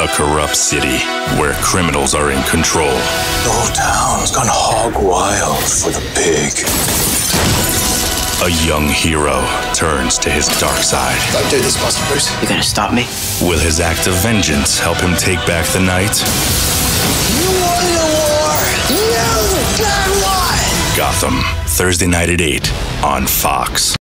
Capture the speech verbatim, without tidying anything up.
A corrupt city where criminals are in control. The whole town's gone hog wild for the pig. A young hero turns to his dark side. Don't do this, Master Bruce. You're gonna stop me? Will his act of vengeance help him take back the night? You wanted a war! You got one! Gotham, Thursday night at eight on Fox.